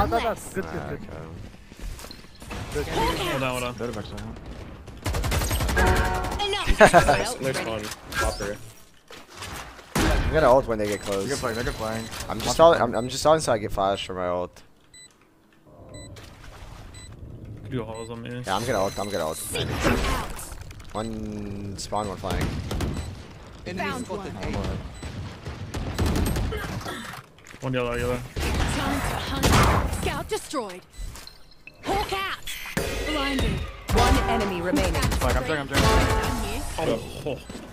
Good. Hold on. They're back side. Next one. Boaster. I'm gonna ult when they get close. They're good playing. I'm just stalling so I get flash for my ult. Do holes on me. Yeah, I'm gonna ult. One spawn, one flying. Found one. One yellow. Time to hunt. Scout destroyed. Hawk out. Blinded. One enemy remaining. I'm trying. Oh.